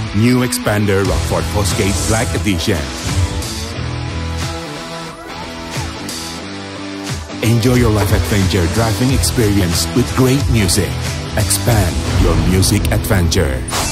New Xpander Rockford Fosgate Black Edition. Enjoy your life adventure driving experience with great music. Expand your music adventure.